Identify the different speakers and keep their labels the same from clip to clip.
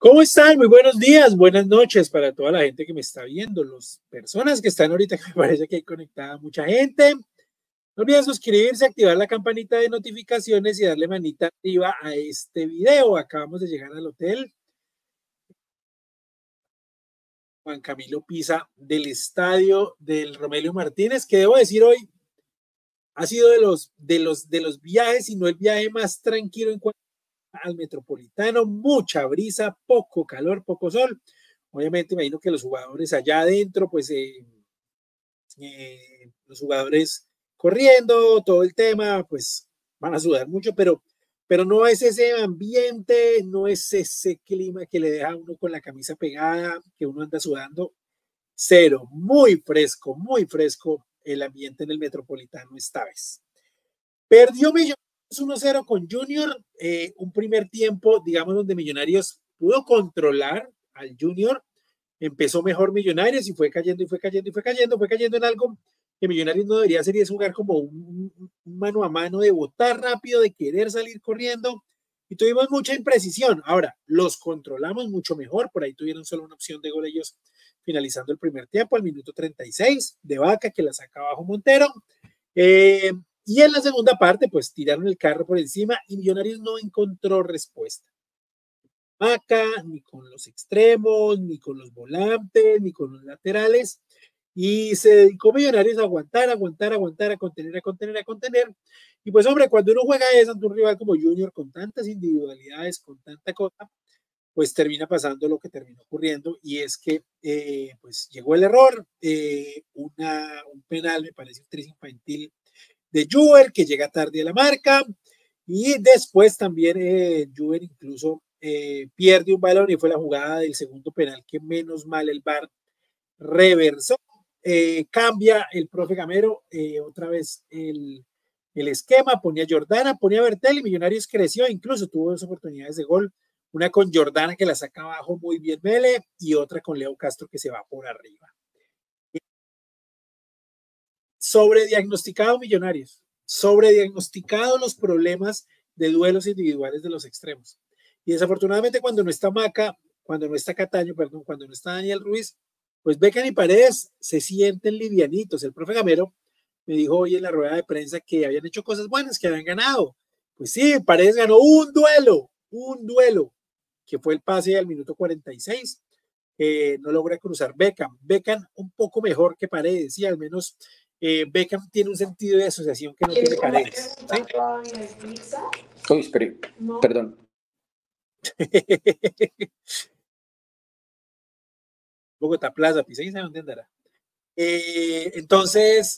Speaker 1: ¿Cómo están? Muy buenos días, buenas noches para toda la gente que me está viendo, las personas que están ahorita, que me parece que hay conectada mucha gente. No olviden suscribirse, activar la campanita de notificaciones y darle manita arriba a este video. Acabamos de llegar al hotel Juan Camilo Pisa del estadio del Romelio Martínez, que debo decir hoy ha sido de los viajes, y no el viaje más tranquilo en cuanto al Metropolitano. Mucha brisa, poco calor, poco sol. Obviamente imagino que los jugadores allá adentro, pues los jugadores corriendo, todo el tema, pues van a sudar mucho, pero no es ese ambiente, no es ese clima que le deja a uno con la camisa pegada, que uno anda sudando. Cero, muy fresco el ambiente en el Metropolitano esta vez. Perdió Millonarios 1-0 con Junior, un primer tiempo, digamos, donde Millonarios pudo controlar al Junior. Empezó mejor Millonarios y fue cayendo en algo que Millonarios no debería hacer, y es jugar como un mano a mano, de botar rápido, de querer salir corriendo, y tuvimos mucha imprecisión. Ahora, los controlamos mucho mejor, por ahí tuvieron solo una opción de gol ellos finalizando el primer tiempo al minuto 36, de Vaca, que la saca abajo Montero. Y en la segunda parte, pues tiraron el carro por encima y Millonarios no encontró respuesta. Vaca, ni con los extremos, ni con los volantes, ni con los laterales. Y se dedicó Millonarios a aguantar, a contener. Y pues, hombre, cuando uno juega eso ante un rival como Junior, con tantas individualidades, con tanta cosa, pues termina pasando lo que terminó ocurriendo, y es que pues llegó el error, un penal, me parece un tris infantil de Juber, que llega tarde a la marca, y después también Juber incluso pierde un balón, y fue la jugada del segundo penal que menos mal el VAR reversó. Cambia el profe Gamero otra vez el esquema, ponía a Jordana, ponía a Bertel, y Millonarios creció, incluso tuvo dos oportunidades de gol, una con Jordana que la saca abajo muy bien Mele, y otra con Leo Castro que se va por arriba. Sobrediagnosticado Millonarios, sobrediagnosticado los problemas de duelos individuales de los extremos. Y desafortunadamente cuando no está Maca, cuando no está Cataño, perdón, cuando no está Daniel Ruiz, pues Beckham y Paredes se sienten livianitos. El profe Gamero me dijo hoy en la rueda de prensa que habían hecho cosas buenas, que habían ganado. Pues sí, Paredes ganó un duelo, que fue el pase al minuto 46. No logra cruzar Beckham un poco mejor que Paredes, sí, al menos Beckham tiene un sentido de asociación que no tiene Paredes, ¿sí?
Speaker 2: Uy, perdón.
Speaker 1: Bogotá Plaza, Pisa, ¿y dónde andará? Entonces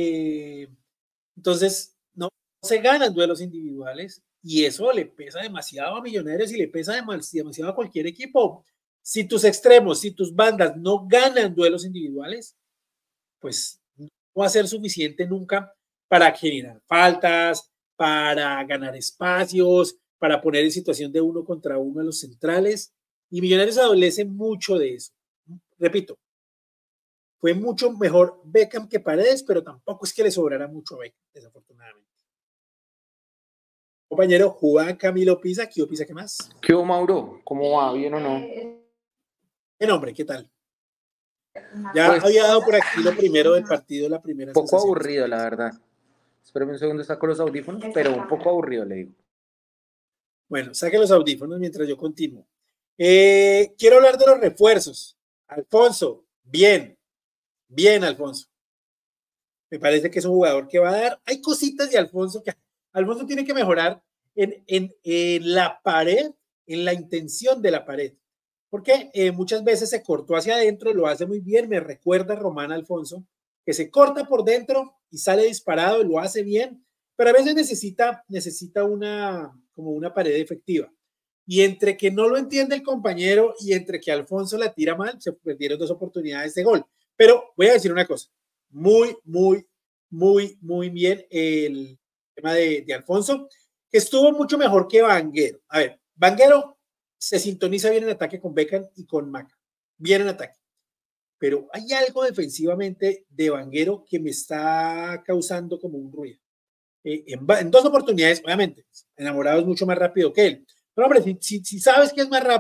Speaker 1: no se ganan duelos individuales, y eso le pesa demasiado a Millonarios y le pesa demasiado a cualquier equipo. Si tus extremos, si tus bandas no ganan duelos individuales, pues no va a ser suficiente nunca para generar faltas, para ganar espacios, para poner en situación de uno contra uno a los centrales, y Millonarios adolece mucho de eso. Repito, fue mucho mejor Beckham que Paredes, pero tampoco es que le sobrara mucho a Beckham, desafortunadamente. Compañero Juan Camilo Pisa, ¿qué Pisa, qué más?
Speaker 2: ¿Qué hubo, Mauro? ¿Cómo va? ¿Bien o no?
Speaker 1: ¿Qué nombre? ¿Qué tal? Ya pues, había dado por aquí lo primero del partido, la primera
Speaker 2: sensación. Un poco aburrido, la verdad. Espérame un segundo, saco los audífonos, pero un poco aburrido, le digo.
Speaker 1: Bueno, saque los audífonos mientras yo continúo. Quiero hablar de los refuerzos. Alfonso, bien, Alfonso. Me parece que es un jugador que va a dar. Hay cositas de Alfonso que Alfonso tiene que mejorar en la pared, en la intención de la pared. Porque muchas veces se cortó hacia adentro, lo hace muy bien, me recuerda a Román Alfonso, que se corta por dentro y sale disparado y lo hace bien, pero a veces necesita como una pared efectiva. Y entre que no lo entiende el compañero y entre que Alfonso la tira mal, se perdieron dos oportunidades de gol. Pero voy a decir una cosa, muy bien el tema de Alfonso, que estuvo mucho mejor que Vanguero. A ver, Vanguero se sintoniza bien en ataque con Beckham y con Maca, bien en ataque. Pero hay algo defensivamente de Vanguero que me está causando como un ruido. En dos oportunidades, obviamente, Enamorado es mucho más rápido que él. Pero hombre, si sabes que es más rápido,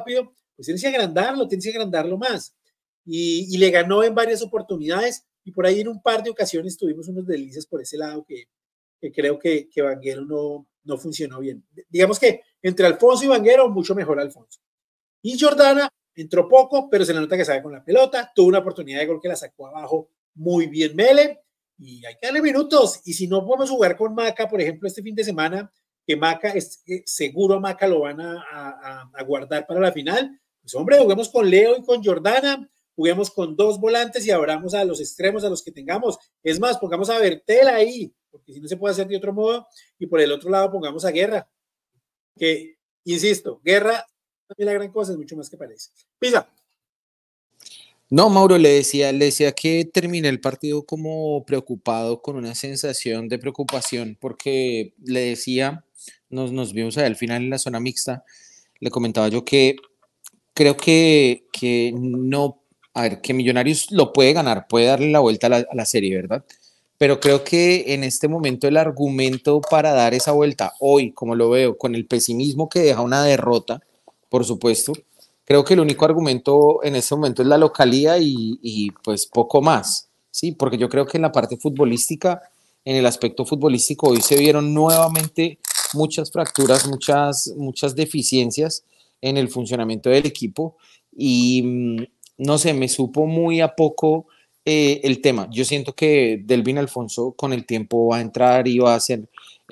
Speaker 1: pues tienes que agrandarlo más. Y le ganó en varias oportunidades y por ahí en un par de ocasiones tuvimos unos deslices por ese lado que creo que Vanguero no funcionó bien. Digamos que entre Alfonso y Vanguero, mucho mejor Alfonso. Y Jordana entró poco, pero se le nota que sabe con la pelota, tuvo una oportunidad de gol que la sacó abajo muy bien Mele, y hay que darle minutos, y si no podemos jugar con Maca, por ejemplo, este fin de semana, que Maca, seguro a Maca lo van a guardar para la final, pues hombre, juguemos con Leo y con Jordana, juguemos con 2 volantes y abramos a los extremos, a los que tengamos, es más, pongamos a Bertel ahí, porque si no se puede hacer de otro modo, y por el otro lado pongamos a Guerra, que, insisto, Guerra también la gran cosa es mucho más que parece. Pisa.
Speaker 2: No, Mauro, le decía que terminé el partido como preocupado, con una sensación de preocupación, porque le decía, nos vimos ahí al final en la zona mixta, le comentaba yo que creo que no, a ver, que Millonarios lo puede ganar, puede darle la vuelta a la serie, ¿verdad? Pero creo que en este momento el argumento para dar esa vuelta, hoy, como lo veo, con el pesimismo que deja una derrota, por supuesto, creo que el único argumento en este momento es la localía y pues poco más, ¿sí? Porque yo creo que en la parte futbolística, en el aspecto futbolístico, hoy se vieron nuevamente muchas fracturas, muchas deficiencias en el funcionamiento del equipo y no sé, me supo muy a poco el tema. Yo siento que Delvin Alfonso con el tiempo va a entrar y va a hacer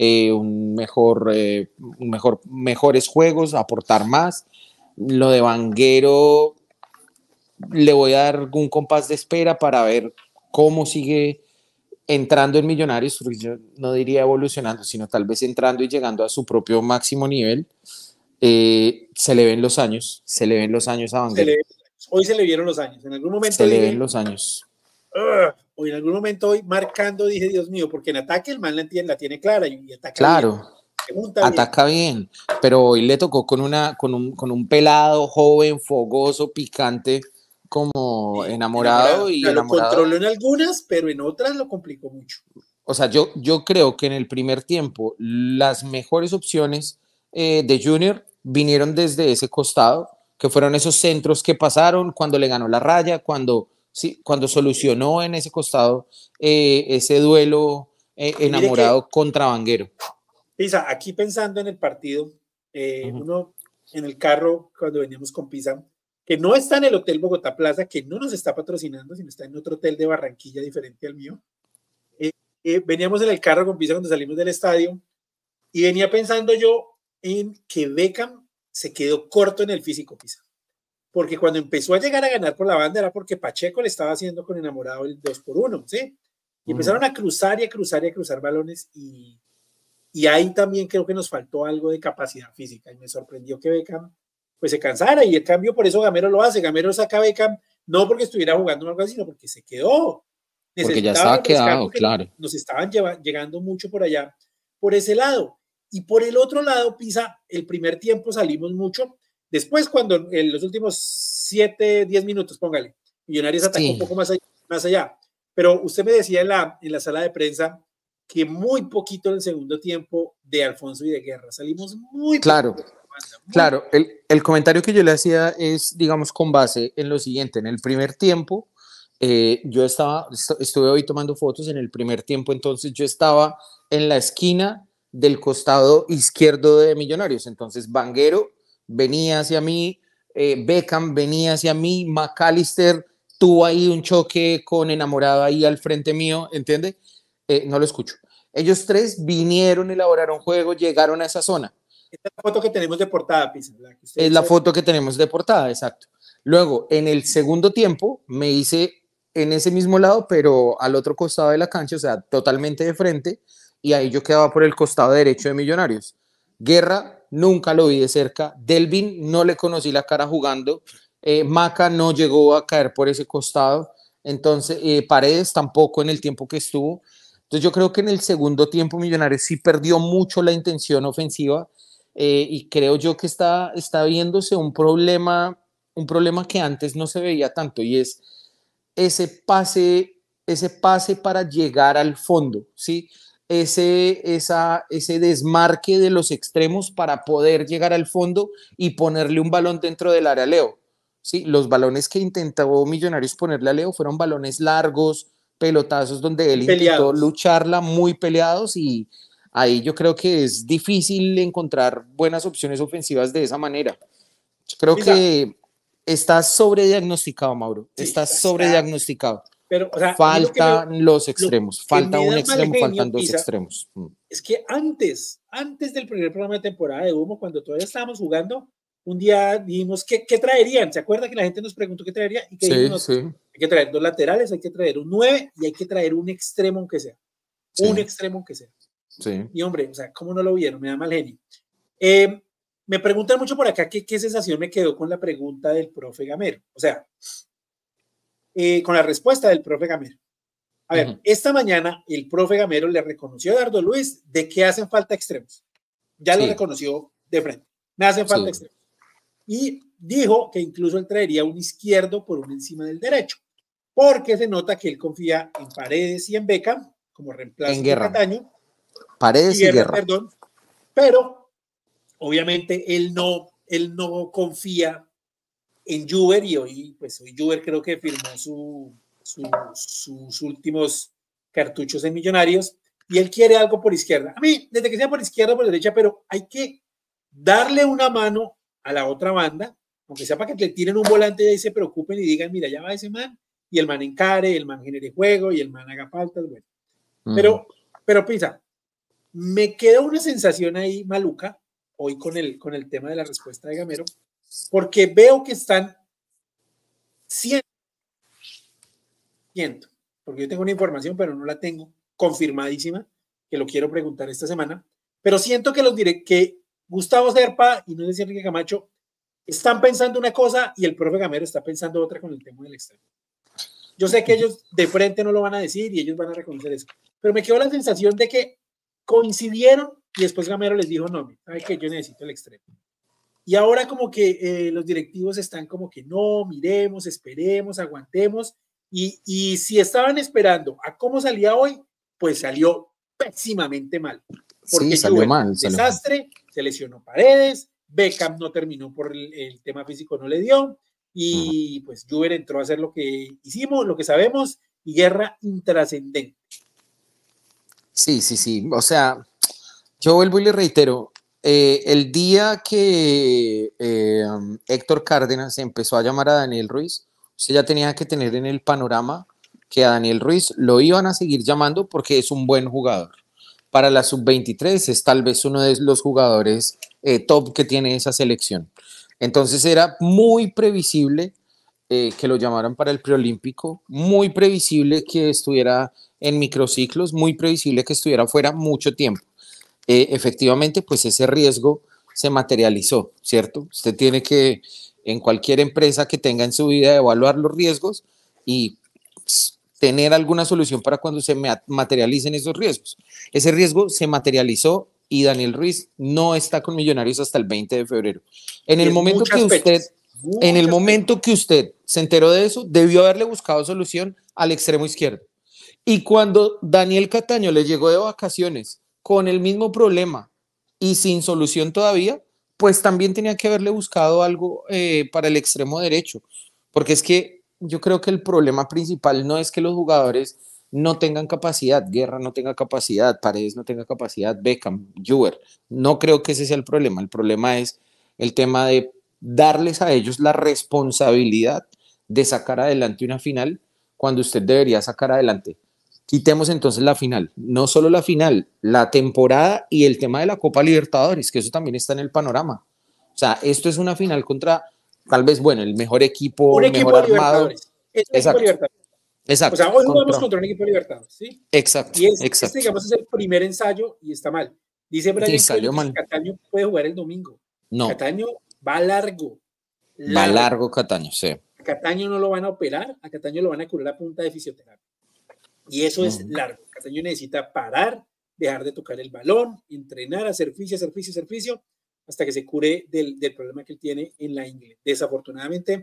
Speaker 2: mejores juegos, aportar más. Lo de Vanguero le voy a dar un compás de espera para ver cómo sigue entrando en Millonarios, porque yo no diría evolucionando, sino tal vez entrando y llegando a su propio máximo nivel. Se le ven los años, se le ven los años a Vanguero.
Speaker 1: Hoy se le vieron los años. En algún momento
Speaker 2: se le
Speaker 1: dije,
Speaker 2: ven los años.
Speaker 1: O en algún momento hoy marcando dije, Dios mío, porque en ataque el man la tiene clara y ataca
Speaker 2: claro,
Speaker 1: bien.
Speaker 2: ataca bien, pero hoy le tocó con un pelado joven, fogoso, picante, como enamorado y
Speaker 1: o sea, lo
Speaker 2: enamorado.
Speaker 1: controló en algunas, pero en otras lo complicó mucho.
Speaker 2: O sea, yo creo que en el primer tiempo las mejores opciones de Junior vinieron desde ese costado, que fueron esos centros que pasaron cuando le ganó la raya, cuando solucionó en ese costado ese duelo enamorado contra Vanguero.
Speaker 1: Pisa, aquí pensando en el partido, uno en el carro, cuando veníamos con Pisa, que no está en el Hotel Bogotá Plaza, que no nos está patrocinando, sino está en otro hotel de Barranquilla diferente al mío. Veníamos en el carro con Pisa cuando salimos del estadio y venía pensando yo en que Beckham se quedó corto en el físico, Pisa. Porque cuando empezó a llegar a ganar por la banda era porque Pacheco le estaba haciendo con enamorado el 2-1, ¿sí? Y empezaron a cruzar y a cruzar y a cruzar balones y ahí también creo que nos faltó algo de capacidad física y me sorprendió que Beckham pues se cansara y el cambio por eso Gamero lo hace, Gamero saca a Beckham no porque estuviera jugando o algo así, sino porque se quedó.
Speaker 2: Porque ya estaba quedado,
Speaker 1: porque
Speaker 2: claro.
Speaker 1: nos estaban llegando mucho por allá, por ese lado. Y por el otro lado, Pisa, el primer tiempo salimos mucho. Después, cuando en los últimos 7, 10 minutos, póngale, Millonarios atacó un poco más allá. Pero usted me decía en la sala de prensa que muy poquito en el segundo tiempo de Alfonso y de Guerra. Salimos muy
Speaker 2: claro.
Speaker 1: poquito.
Speaker 2: Claro, el comentario que yo le hacía es, digamos, con base en lo siguiente. En el primer tiempo, yo estuve hoy tomando fotos. En el primer tiempo, entonces yo estaba en la esquina del costado izquierdo de Millonarios. Entonces Vanguero venía hacia mí, Beckham venía hacia mí, McAllister tuvo ahí un choque con enamorado ahí al frente mío, ¿entiende? No lo escucho. Ellos tres vinieron, elaboraron juego, llegaron a esa zona.
Speaker 1: Esta es la foto que tenemos de portada, Pisa.
Speaker 2: Es la foto que tenemos de portada, exacto. Luego, en el segundo tiempo, me hice en ese mismo lado, pero al otro costado de la cancha, o sea, totalmente de frente, y ahí yo quedaba por el costado derecho de Millonarios. Guerra, nunca lo vi de cerca. Delvin, no le conocí la cara jugando. Maca no llegó a caer por ese costado. Entonces, Paredes tampoco en el tiempo que estuvo. Entonces, yo creo que en el segundo tiempo Millonarios sí perdió mucho la intención ofensiva. Y creo yo que está viéndose un problema que antes no se veía tanto, y es ese pase para llegar al fondo, ¿sí? ese desmarque de los extremos para poder llegar al fondo y ponerle un balón dentro del área a Leo. Sí, los balones que intentó Millonarios ponerle a Leo fueron balones largos, pelotazos donde él
Speaker 1: Y
Speaker 2: intentó
Speaker 1: peleados.
Speaker 2: lucharla, muy peleados, y ahí yo creo que es difícil encontrar buenas opciones ofensivas de esa manera. Yo creo
Speaker 1: Pisa,
Speaker 2: que está sobrediagnosticado, Mauro,
Speaker 1: sí,
Speaker 2: está
Speaker 1: está,
Speaker 2: sobrediagnosticado.
Speaker 1: pero, o sea, a mí
Speaker 2: Faltan los
Speaker 1: lo
Speaker 2: extremos,
Speaker 1: que
Speaker 2: falta
Speaker 1: me
Speaker 2: un
Speaker 1: da mal
Speaker 2: extremo,
Speaker 1: genio,
Speaker 2: faltan dos
Speaker 1: Pisa,
Speaker 2: extremos.
Speaker 1: es que antes del primer programa de temporada de Humo, cuando todavía estábamos jugando, un día dijimos, ¿qué traerían? ¿Se acuerda que la gente nos preguntó qué traería? ¿Y qué dijimos
Speaker 2: Sí,
Speaker 1: nosotros?
Speaker 2: sí,
Speaker 1: Hay que traer 2 laterales, hay que traer un 9 y hay que traer un extremo aunque sea. Un
Speaker 2: sí,
Speaker 1: extremo aunque sea.
Speaker 2: sí.
Speaker 1: Y hombre, o sea, ¿cómo no lo vieron? Me da mal genio. Eh, Me preguntan mucho por acá qué sensación me quedó con la pregunta del profe Gamero. O sea, con la respuesta del profe Gamero. A ver,
Speaker 2: Ujú.
Speaker 1: esta mañana el profe Gamero le reconoció a Eduardo Luis de que hacen falta extremos. Ya lo
Speaker 2: Sí,
Speaker 1: reconoció de frente. Me hacen falta
Speaker 2: sí.
Speaker 1: extremos. Y dijo que incluso él traería un izquierdo por un encima del derecho, porque se nota que él confía en Paredes y en Beckham como
Speaker 2: En
Speaker 1: reemplazos de
Speaker 2: Guerra,
Speaker 1: Cataño y
Speaker 2: Paredes y
Speaker 1: Guerra,
Speaker 2: Guerra.
Speaker 1: perdón, pero obviamente él no confía en Juber y hoy Juber creo que firmó sus últimos cartuchos en Millonarios y él quiere algo por izquierda. A mí, desde que sea por izquierda o por derecha, pero hay que darle una mano a la otra banda, aunque sea para que le tiren un volante y ahí se preocupen y digan, mira, ya va ese man, y el man encare, el man genere juego y el man haga faltas, bueno.
Speaker 2: Ujú.
Speaker 1: Pero Pisa, me queda una sensación ahí maluca hoy con el tema de la respuesta de Gamero, porque veo que están siendo, porque yo tengo una información, pero no la tengo confirmadísima, que lo quiero preguntar esta semana, pero siento que que Gustavo Serpa y no sé si Enrique Camacho están pensando una cosa y el profe Gamero está pensando otra con el tema del extremo. Yo sé que ellos de frente no lo van a decir y ellos van a reconocer eso, pero me quedó la sensación de que coincidieron y después Gamero les dijo, no, ¿sabe que yo necesito el extremo? Y ahora como que los directivos están como que no, miremos, esperemos, aguantemos. Y si estaban esperando a cómo salía hoy, pues salió pésimamente mal.
Speaker 2: Sí,
Speaker 1: Porque
Speaker 2: salió
Speaker 1: Juve,
Speaker 2: mal, salió mal.
Speaker 1: desastre, se lesionó Paredes, Beckham no terminó por el tema físico, no le dio.
Speaker 2: Ujú.
Speaker 1: Y pues Juve entró a hacer lo que hicimos, lo que sabemos, y guerra intrascendente.
Speaker 2: Sí, sí, sí. O sea, yo vuelvo y le reitero, el día que Héctor Cárdenas empezó a llamar a Daniel Ruiz, usted ya tenía que tener en el panorama que a Daniel Ruiz lo iban a seguir llamando porque es un buen jugador. Para la sub-23 es tal vez uno de los jugadores top que tiene esa selección. Entonces era muy previsible que lo llamaran para el preolímpico, muy previsible que estuviera en microciclos, muy previsible que estuviera fuera mucho tiempo. Efectivamente, pues ese riesgo se materializó, ¿cierto? Usted tiene que, en cualquier empresa que tenga en su vida, evaluar los riesgos y tener alguna solución para cuando se materialicen esos riesgos. Ese riesgo se materializó y Daniel Ruiz no está con Millonarios hasta el 20 de febrero. En
Speaker 1: Y
Speaker 2: el
Speaker 1: es
Speaker 2: momento que
Speaker 1: muchas
Speaker 2: usted,
Speaker 1: fechas,
Speaker 2: en el
Speaker 1: muchas fechas.
Speaker 2: momento que usted se enteró de eso, debió haberle buscado solución al extremo izquierdo. Y cuando Daniel Cataño le llegó de vacaciones con el mismo problema y sin solución todavía, pues también tenía que haberle buscado algo para el extremo derecho. Porque es que yo creo que el problema principal no es que los jugadores no tengan capacidad, Guerra no tenga capacidad, Paredes no tenga capacidad, Beckham, Juber. No creo que ese sea el problema. El problema es el tema de darles a ellos la responsabilidad de sacar adelante una final cuando usted debería sacar adelante. Quitemos entonces la final, no solo la final, la temporada y el tema de la Copa Libertadores, que eso también está en el panorama. O sea, esto es una final contra, tal vez, bueno, el mejor
Speaker 1: Un
Speaker 2: equipo, mejor
Speaker 1: equipo de
Speaker 2: armado.
Speaker 1: Libertadores. Es un equipo de
Speaker 2: Exacto,
Speaker 1: Libertadores. O
Speaker 2: exacto,
Speaker 1: sea, hoy jugamos
Speaker 2: contra.
Speaker 1: contra un equipo de Libertadores, ¿sí?
Speaker 2: Exacto,
Speaker 1: Y
Speaker 2: exacto.
Speaker 1: digamos, es el primer ensayo y está mal. Dice
Speaker 2: Y
Speaker 1: Brian Kelly
Speaker 2: salió
Speaker 1: que si
Speaker 2: mal.
Speaker 1: Cataño puede jugar el domingo.
Speaker 2: No,
Speaker 1: Cataño va largo,
Speaker 2: va
Speaker 1: largo.
Speaker 2: largo Cataño, sí.
Speaker 1: A Cataño no lo van a operar, a Cataño lo van a curar a punta de fisioterapia. Y eso es
Speaker 2: Uh-huh.
Speaker 1: largo. Cataño necesita parar, dejar de tocar el balón, entrenar, hacer fisio, hasta que se cure del problema que él tiene en la ingle. Desafortunadamente,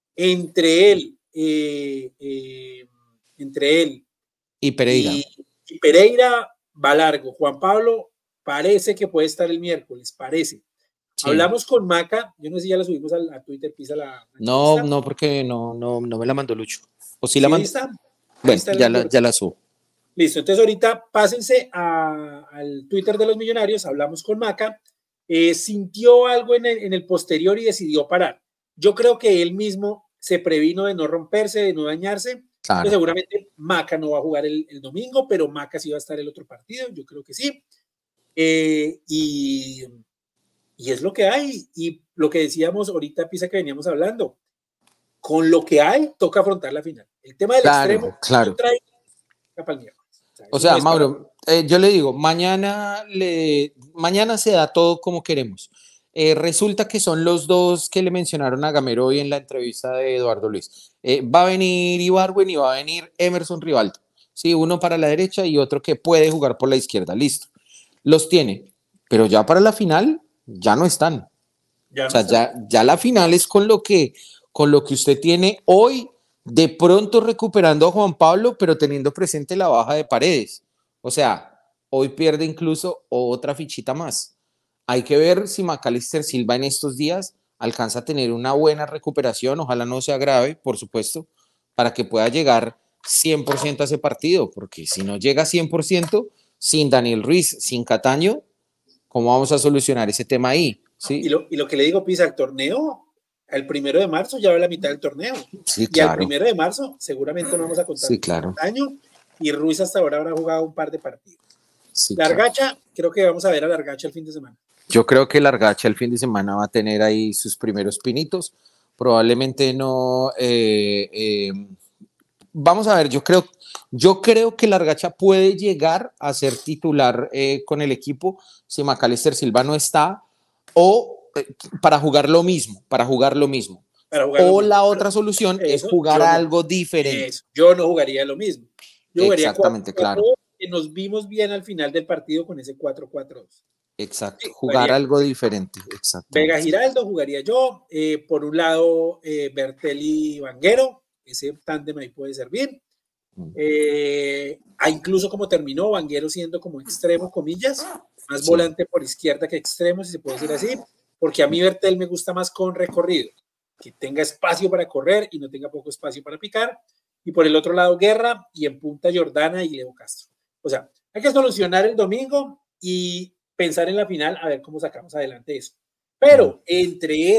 Speaker 1: entre él, eh, eh, entre él
Speaker 2: Y Pereira.
Speaker 1: y, y Pereira, va largo. Juan Pablo parece que puede estar el miércoles, parece. Sí. Hablamos con Maca, yo no sé si ya la subimos a Twitter, Pisa la
Speaker 2: no, porque no me la mandó Lucho. ¿O sí la mandó?
Speaker 1: Está.
Speaker 2: Bueno, está ya la subo.
Speaker 1: Listo, entonces ahorita pásense al Twitter de los Millonarios, hablamos con Maca, sintió algo en el posterior y decidió parar. Yo creo que él mismo se previno de no romperse, de no dañarse. Claro. Seguramente Maca no va a jugar el domingo, pero Maca sí va a estar el otro partido, yo creo que sí. Y es lo que hay. Y lo que decíamos ahorita, Pisa, que veníamos hablando, con lo que hay, toca afrontar la final. El tema del extremo
Speaker 2: claro.
Speaker 1: trae para el miércoles.
Speaker 2: O sea, no Mauro, yo le digo, mañana se da todo como queremos. Resulta que son los dos que le mencionaron a Gamero hoy en la entrevista de Eduardo Luis. Va a venir Ibargüen y va a venir Emerson Rivaldo. Sí, uno para la derecha y otro que puede jugar por la izquierda. Listo. Los tiene. Pero ya para la final, ya no están. Ya la final es con lo que usted tiene hoy, de pronto recuperando a Juan Pablo, pero teniendo presente la baja de Paredes. O sea, hoy pierde incluso otra fichita más. Hay que ver si Macalister Silva en estos días alcanza a tener una buena recuperación, ojalá no sea grave, por supuesto, para que pueda llegar 100% a ese partido, porque si no llega 100%, sin Daniel Ruiz, sin Cataño, ¿cómo vamos a solucionar ese tema ahí? ¿Sí?
Speaker 1: Y lo que le digo, Pisa, el torneo, el 1 de marzo ya va la mitad del torneo.
Speaker 2: Sí, claro.
Speaker 1: Y al 1 de marzo seguramente no vamos a contar
Speaker 2: claro.
Speaker 1: Cataño, y Ruiz hasta ahora habrá jugado un par de partidos.
Speaker 2: Sí,
Speaker 1: Largacha, claro. Creo que vamos a ver a Largacha el fin de semana.
Speaker 2: Yo creo que Largacha el fin de semana va a tener ahí sus primeros pinitos. Probablemente no. Vamos a ver, yo creo que Largacha puede llegar a ser titular con el equipo si Macalister Silva no está, o para jugar lo mismo. La otra solución es jugar algo diferente.
Speaker 1: Yo no jugaría lo mismo. Yo jugaría
Speaker 2: exactamente,
Speaker 1: 4-4-2,
Speaker 2: claro.
Speaker 1: Que nos vimos bien al final del partido con ese 4-4-2.
Speaker 2: Exacto, sí, jugar algo diferente. Exacto.
Speaker 1: Vega Giraldo jugaría yo. Por un lado, Bertelli Vanguero. Ese tándem ahí puede servir. Incluso como terminó Vanguero siendo como extremo, comillas, más volante por izquierda que extremo, si se puede decir así, porque a mí Bertel me gusta más con recorrido, que tenga espacio para correr y no tenga poco espacio para picar. Y por el otro lado, Guerra, y en punta Jordana y Leo Castro. O sea, hay que solucionar el domingo y pensar en la final a ver cómo sacamos adelante eso. Pero entre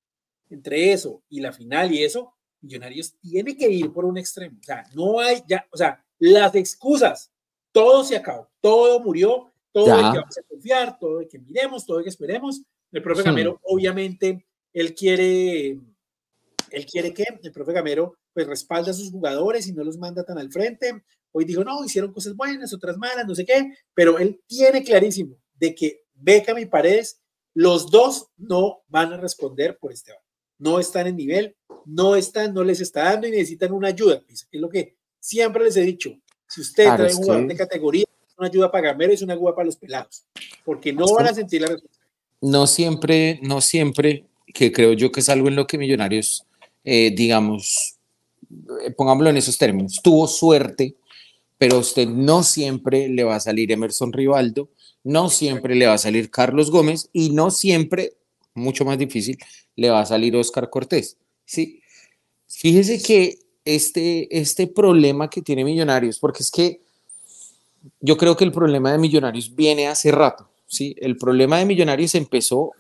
Speaker 1: eso y la final y eso, Millonarios tiene que ir por un extremo. O sea, no hay ya, o sea, las excusas, todo se acabó, todo murió, todo de que vamos a confiar, todo de que miremos, todo de que esperemos. El profe Gamero, obviamente, él quiere que el profe Gamero pues respalda a sus jugadores y no los manda tan al frente. Hoy dijo, no, hicieron cosas buenas, otras malas, no sé qué, pero él tiene clarísimo de que Beckham y Paredes, los dos no van a responder por Esteban. No están en nivel, no les está dando y necesitan una ayuda. Es lo que siempre les he dicho. Si usted trae un jugador de categoría, es una ayuda para Gamero, es una ayuda para los pelados, porque no van a sentir la responsabilidad.
Speaker 2: No siempre, que creo yo que es algo en lo que Millonarios, digamos, pongámoslo en esos términos, tuvo suerte, pero a usted no siempre le va a salir Emerson Rivaldo, no siempre le va a salir Carlos Gómez y no siempre, mucho más difícil, le va a salir Oscar Cortés. ¿Sí? Fíjese que este problema que tiene Millonarios, porque es que yo creo que el problema de Millonarios viene hace rato. ¿Sí? El problema de Millonarios empezó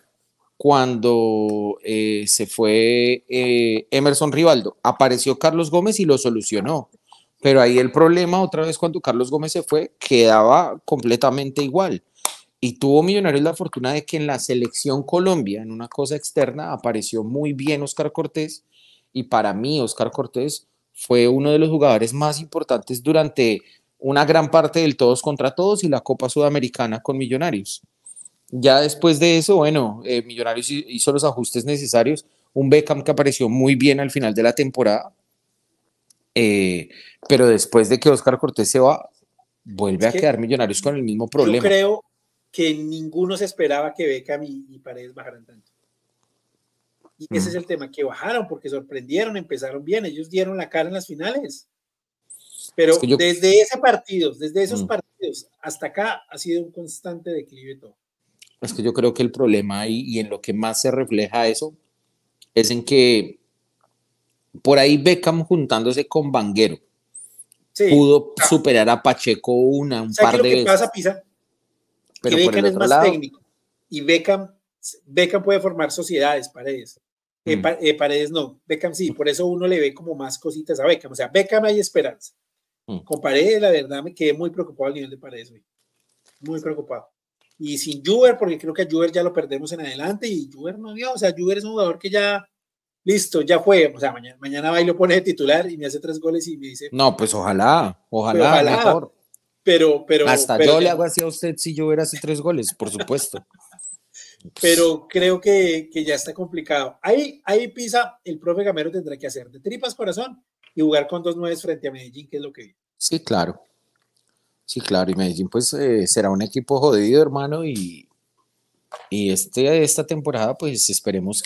Speaker 2: cuando se fue Emerson Rivaldo. Apareció Carlos Gómez y lo solucionó. Pero ahí el problema, otra vez cuando Carlos Gómez se fue, quedaba completamente igual. Y tuvo Millonarios la fortuna de que en la selección Colombia, en una cosa externa, apareció muy bien Oscar Cortés. Y para mí, Oscar Cortés fue uno de los jugadores más importantes durante una gran parte del todos contra todos y la Copa Sudamericana con Millonarios. Ya después de eso, bueno, Millonarios hizo los ajustes necesarios. Un Beckham que apareció muy bien al final de la temporada. Pero después de que Oscar Cortés se va, vuelve a quedar Millonarios con el mismo problema.
Speaker 1: Yo creo que ninguno se esperaba que Beckham y Paredes bajaran tanto. Y ese es el tema, que bajaron porque sorprendieron, empezaron bien, ellos dieron la cara en las finales. Pero
Speaker 2: Es que yo,
Speaker 1: desde esos
Speaker 2: mm,
Speaker 1: partidos hasta acá ha sido un constante declive todo.
Speaker 2: es que yo creo que el problema y en lo que más se refleja eso es en que por ahí Beckham juntándose con Vanguero
Speaker 1: Sí,
Speaker 2: pudo superar a Pacheco un
Speaker 1: ¿sabes qué
Speaker 2: par
Speaker 1: es lo
Speaker 2: de
Speaker 1: que pasa,
Speaker 2: veces,
Speaker 1: Pisa? Que
Speaker 2: pero por el
Speaker 1: Beckham es
Speaker 2: otro
Speaker 1: más
Speaker 2: lado,
Speaker 1: técnico y Beckham puede formar sociedades, Paredes.
Speaker 2: mm,
Speaker 1: Paredes no, Beckham sí, por eso uno le ve como más cositas a Beckham. O sea, Beckham hay esperanza.
Speaker 2: mm.
Speaker 1: Con Paredes, la verdad, me quedé muy preocupado al nivel de Paredes hoy. Muy preocupado. Y sin Juber, porque creo que a Juber ya lo perdemos en adelante y Juber no dio. O sea, Juber es un jugador que ya, listo, ya fue. O sea, mañana va y lo pone de titular y me hace 3 goles y me dice,
Speaker 2: No, pues ojalá,
Speaker 1: pues
Speaker 2: ojalá,
Speaker 1: ojalá,
Speaker 2: mejor. Hasta
Speaker 1: pero
Speaker 2: yo le
Speaker 1: ya
Speaker 2: hago
Speaker 1: no.
Speaker 2: así a usted si yo hubiera hace 3 goles, por supuesto. Pues,
Speaker 1: Pero creo que ya está complicado. Ahí Pisa, el profe Gamero tendrá que hacer de tripas corazón y jugar con 2 9 frente a Medellín, que es lo que viene.
Speaker 2: sí, claro, sí, claro. Y Medellín, pues será un equipo jodido, hermano. Y esta temporada, pues esperemos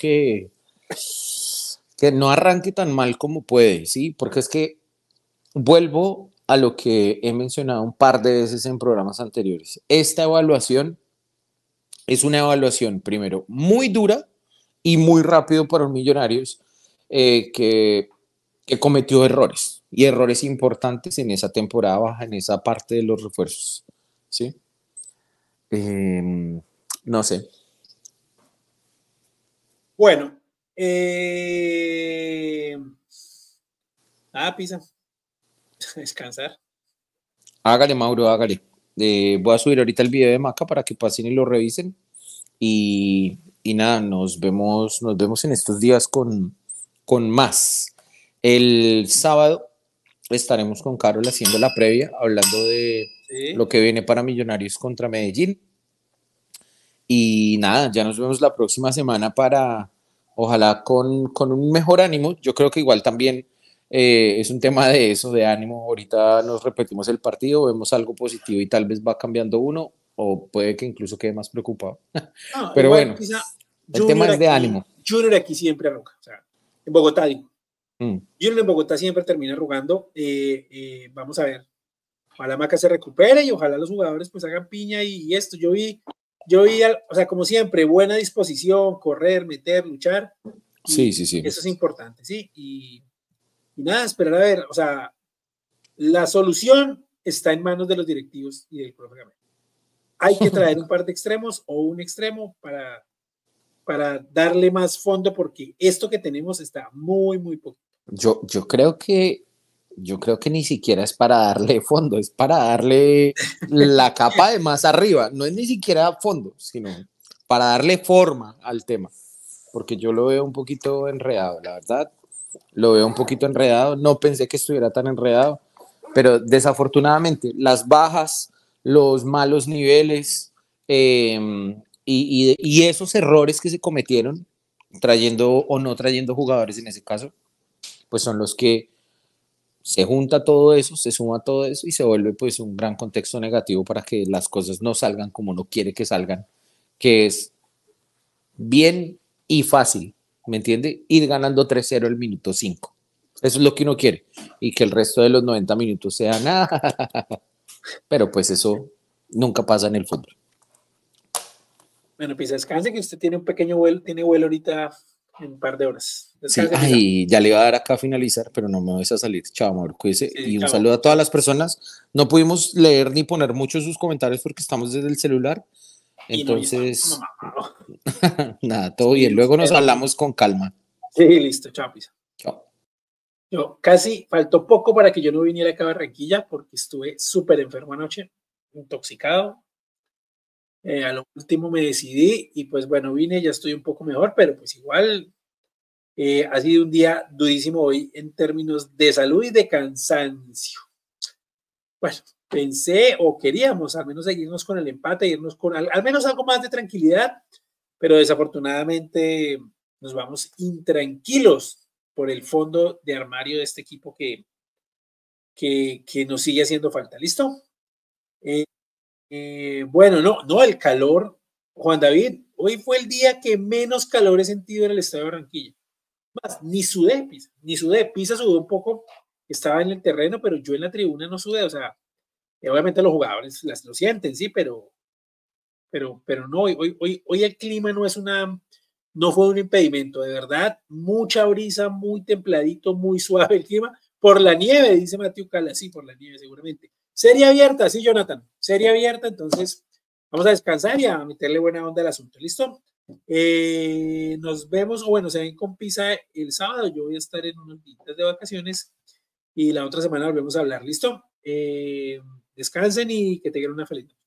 Speaker 2: que no arranque tan mal como puede, ¿sí? Porque es que vuelvo a lo que he mencionado un par de veces en programas anteriores. Esta evaluación es una evaluación, primero, muy dura y muy rápido para un Millonarios eh, que, que cometió errores y errores importantes en esa temporada baja, en esa parte de los refuerzos, ¿sí? No sé.
Speaker 1: Bueno, Pisa, descansar.
Speaker 2: Hágale, Mauro, hágale. Voy a subir ahorita el video de Maca para que pasen y lo revisen. Y nada, nos vemos en estos días con más. El sábado estaremos con Carol haciendo la previa, hablando de
Speaker 1: Sí.
Speaker 2: lo que viene para Millonarios contra Medellín. Y nada, ya nos vemos la próxima semana para, ojalá con un mejor ánimo. Yo creo que igual también es un tema de eso, de ánimo. Ahorita nos repetimos el partido, vemos algo positivo y tal vez va cambiando uno, o puede que incluso quede más preocupado.
Speaker 1: No,
Speaker 2: Pero
Speaker 1: igual
Speaker 2: bueno,
Speaker 1: Pisa,
Speaker 2: el tema es de ánimo.
Speaker 1: Junior aquí siempre arruga. O sea, en Bogotá, digo.
Speaker 2: Mm.
Speaker 1: Junior en Bogotá siempre termina arrugando. Vamos a ver. Ojalá Maca se recupere y ojalá los jugadores pues hagan piña y esto. O sea, como siempre, buena disposición, correr, meter, luchar
Speaker 2: Sí,
Speaker 1: y
Speaker 2: sí, sí.
Speaker 1: eso es importante, ¿sí? Y nada, esperar a ver, o sea, la solución está en manos de los directivos y del profe Gamero. Hay que traer un par de extremos o un extremo para darle más fondo porque esto que tenemos está muy, muy poco.
Speaker 2: Yo creo que ni siquiera es para darle fondo, es para darle la capa de más arriba. No es ni siquiera fondo, sino para darle forma al tema. Porque yo lo veo un poquito enredado, la verdad. Lo veo un poquito enredado. No pensé que estuviera tan enredado, pero desafortunadamente las bajas, los malos niveles y esos errores que se cometieron, trayendo o no trayendo jugadores en ese caso, pues son los que se junta todo eso, se suma todo eso y se vuelve pues un gran contexto negativo para que las cosas no salgan como uno quiere que salgan, que es bien y fácil, ¿me entiende? Ir ganando 3-0 el minuto 5. Eso es lo que uno quiere y que el resto de los 90 minutos sea nada, pero pues eso nunca pasa en el fútbol.
Speaker 1: Bueno, Pisa, descanse que usted tiene un pequeño vuelo, tiene vuelo ahorita en un par de horas.
Speaker 2: Sí,
Speaker 1: Descanse, Pisa.
Speaker 2: ay, ya le iba a dar acá a finalizar, pero no me vais a salir. Chao, Mauro, cuídese.
Speaker 1: Sí,
Speaker 2: Y un
Speaker 1: chao,
Speaker 2: saludo a todas
Speaker 1: chao.
Speaker 2: las personas. No pudimos leer ni poner muchos sus comentarios porque estamos desde el celular.
Speaker 1: Y no, y está
Speaker 2: Entonces,
Speaker 1: mamá.
Speaker 2: nada, todo bien.
Speaker 1: Seguimos,
Speaker 2: Luego nos
Speaker 1: pero
Speaker 2: hablamos con calma.
Speaker 1: sí, listo, chao, Pisa.
Speaker 2: Chao.
Speaker 1: Yo casi faltó poco para que yo no viniera acá a Barranquilla porque estuve súper enfermo anoche, intoxicado. A lo último me decidí y pues bueno, vine, ya estoy un poco mejor, pero pues igual ha sido un día durísimo hoy en términos de salud y de cansancio. Bueno, pensé o queríamos al menos seguirnos con el empate, irnos con al menos algo más de tranquilidad, pero desafortunadamente nos vamos intranquilos por el fondo de armario de este equipo que nos sigue haciendo falta. ¿Listo? Eh, bueno, no, el calor, Juan David, hoy fue el día que menos calor he sentido en el estado de Barranquilla. Más, ni sudé, Pisa, Pisa sudó un poco, estaba en el terreno, pero yo en la tribuna no sudé, o sea, obviamente los jugadores lo sienten, sí, pero no, hoy el clima no fue un impedimento, de verdad, mucha brisa, muy templadito, muy suave el clima, por la nieve, dice Mateo Cala, sí, por la nieve seguramente. Serie abierta, sí, Jonathan, serie abierta, entonces vamos a descansar y a meterle buena onda al asunto, ¿listo? Nos vemos, o bueno, se ven con Pisa el sábado, yo voy a estar en unos días de vacaciones y la otra semana volvemos a hablar, ¿listo? Descansen y que tengan una feliz noche.